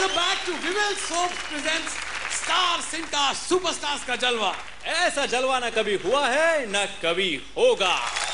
Welcome back to Vivel Soaps presents Star Cinta Superstars का जलवा। ऐसा जलवा न कभी हुआ है न कभी होगा।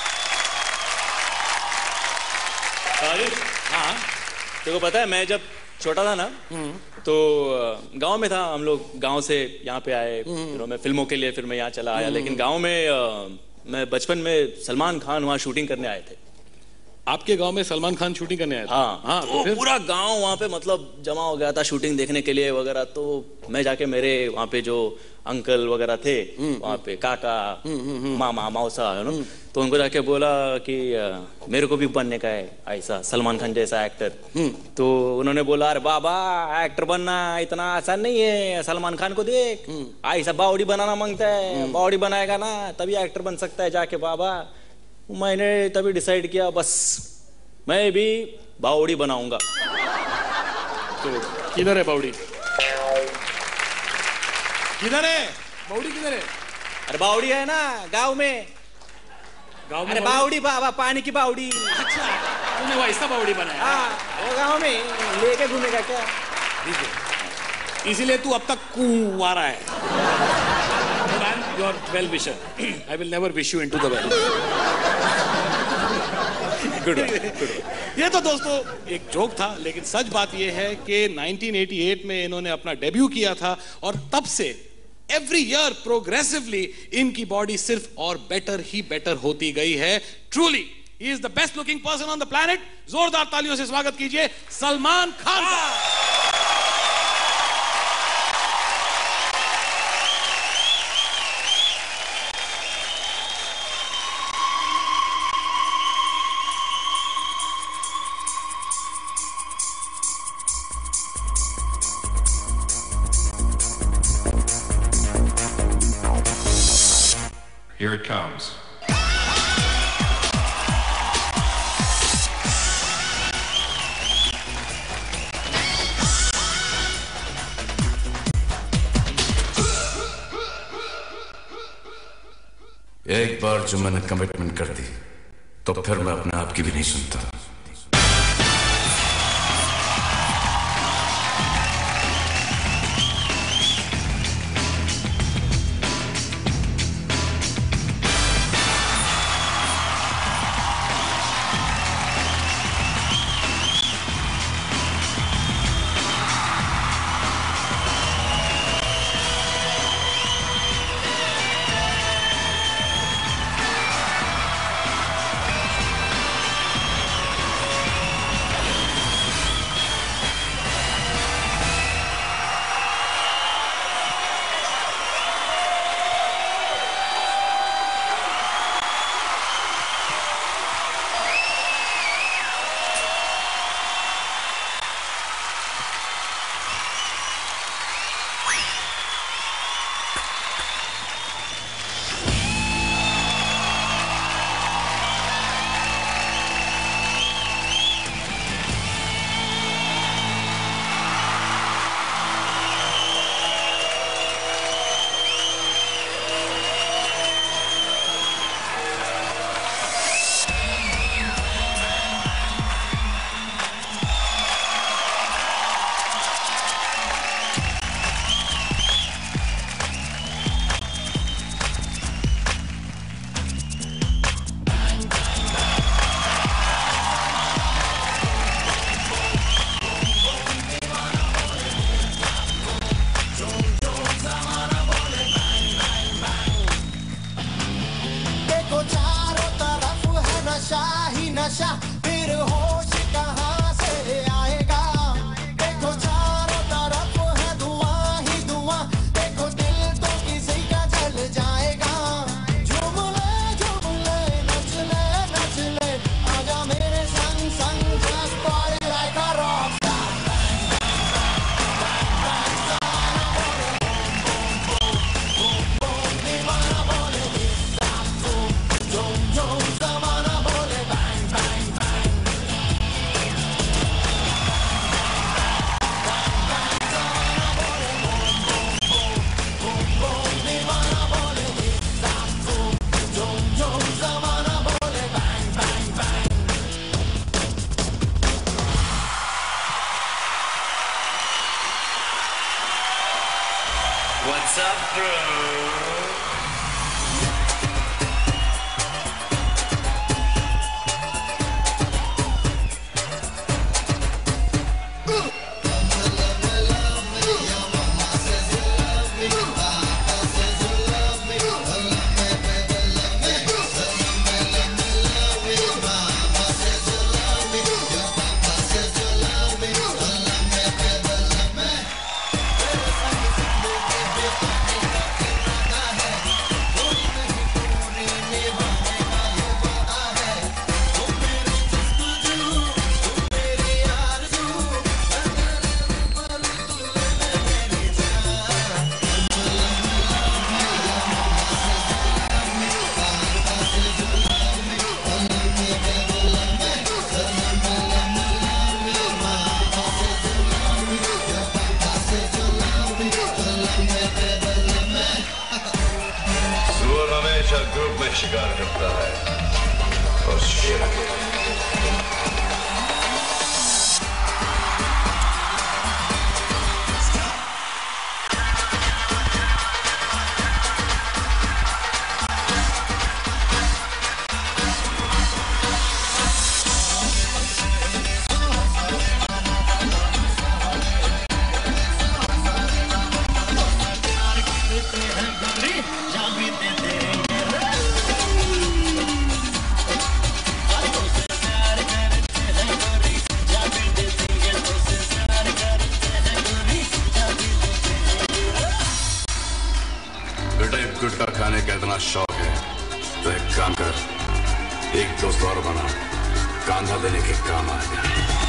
हाँ, तेको पता है मैं जब छोटा था ना तो गांव में था, हम लोग गांव से यहाँ पे आए, मैं फिल्मों के लिए फिर मैं यहाँ चला आया, लेकिन गांव में मैं बचपन में सलमान खान वहाँ शूटिंग करने आए थे। आपके गांव में सलमान खान शूटिंग करने आया था? हाँ, तो फिर पूरा गांव वहाँ पे मतलब जमा हो गया था शूटिंग देखने के लिए वगैरह। तो मैं जाके मेरे वहाँ पे जो अंकल वगैरह थे वहाँ पे, काका मामा मौसा है ना, तो उनको जाके बोला कि मेरे को भी बनने का है ऐसा सलमान खान जैसा एक्टर। तो उन्होंने बोला अरे बाबा एक्टर बनना इतना आसान नहीं है, सलमान खान को देख ऐसा बॉडी बनाना मांगता है, बॉडी बनाएगा ना तभी एक्टर बन सकता है जाके बाबा। मैंने तभी डिसाइड किया बस मैं भी बावड़ी बनाऊंगा। तो किधर है बावड़ी? किधर है बावड़ी? किधर है? अरे बावड़ी है ना गांव में। गांव में? अरे बावड़ी बाबा, पानी की बावड़ी। अच्छा, तूने वैसा बावड़ी बनाया? हाँ, वो गांव में लेके घूमेगा क्या? इसीलिए तू अब तक कुंवारा है। Your well-wisher. I will never wish you into the well. Good one. ये तो दोस्तों एक जोक था, लेकिन सच बात ये है कि 1988 में इन्होंने अपना डेब्यू किया था और तब से एवरी ईयर प्रोग्रेसिवली इनकी बॉडी सिर्फ और बेटर ही बेटर होती गई है। Truly he is the best looking person on the planet. जोरदार तालियों से स्वागत कीजिए सलमान खान का। Here it comes. एक बार जो मैंने कमिटमेंट कर दी तो फिर मैं अपने आप की भी नहीं सुनता। ग्रुप में शिकार करता है और शेर गुटखा खाने का इतना शौक है तो एक काम कर, एक दोस्त और बना, कांधा देने के काम आएगा।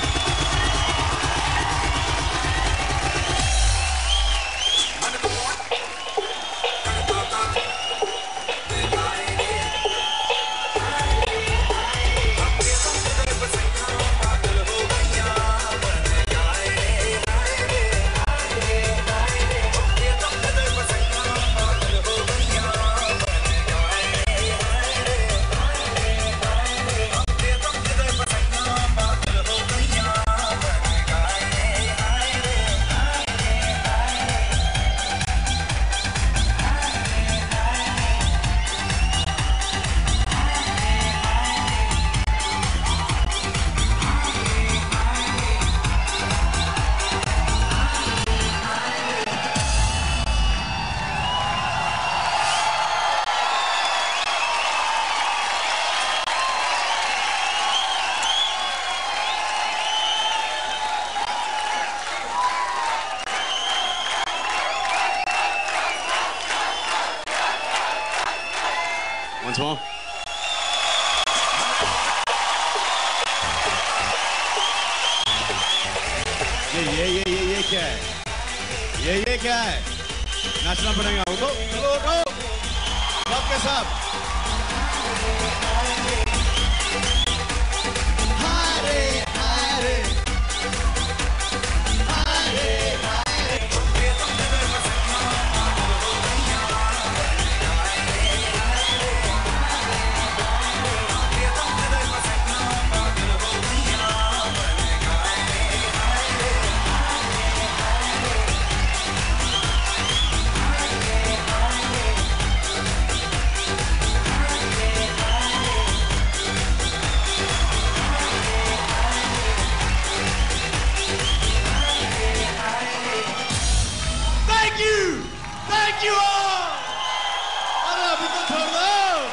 Once more. ये क्या है? ये क्या है? नाचना पड़ेगा। उठो, चलो उठो, सब के सब। Hare Hare Thank you all! अरे अभी तो छोड़ दो।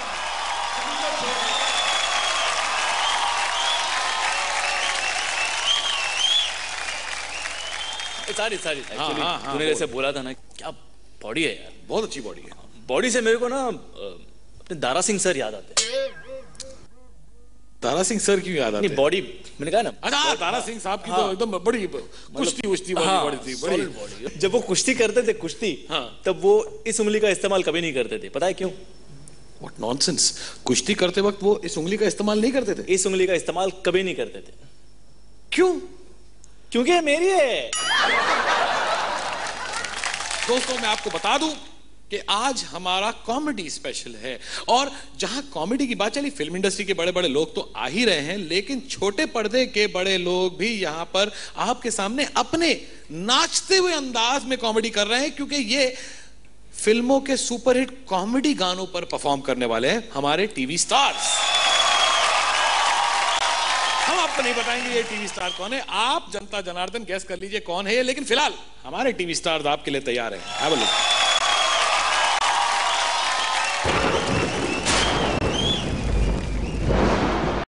सारी तूने जैसे बोला था ना, क्या बॉडी है यार, बहुत अच्छी बॉडी है। बॉडी से मेरे को ना अपने दारा सिंह सर याद आते हैं। तारा सिंह सर क्यों याद आते हैं? बॉडी मैंने कहा ना। अच्छा, तारा सिंह साहब की तो एकदम बड़ी कुश्ती बड़ी थी, बड़ी। जब वो कुश्ती करते थे तब वो इस उंगली का इस्तेमाल कभी नहीं करते थे। पता है क्यों? What nonsense! कुश्ती करते वक्त वो इस उंगली का इस्तेमाल नहीं करते थे। इस उंगली का इस्तेमाल कभी नहीं करते थे। क्यों? क्योंकि ये मेरी है। दोस्तों, मैं आपको बता दूं कि आज हमारा कॉमेडी स्पेशल है, और जहां कॉमेडी की बात चली, फिल्म इंडस्ट्री के बड़े बड़े लोग तो आ ही रहे हैं, लेकिन छोटे पर्दे के बड़े लोग भी यहां पर आपके सामने अपने नाचते हुए अंदाज में कॉमेडी कर रहे हैं, क्योंकि ये फिल्मों के सुपरहिट कॉमेडी गानों पर परफॉर्म करने वाले हैं हमारे टीवी स्टार्स। हम आपको नहीं बताएंगे ये टीवी स्टार कौन है, आप जनता जनार्दन गैस कर लीजिए कौन है ये, लेकिन फिलहाल हमारे टीवी स्टार्स आपके लिए तैयार हैं। Have a look.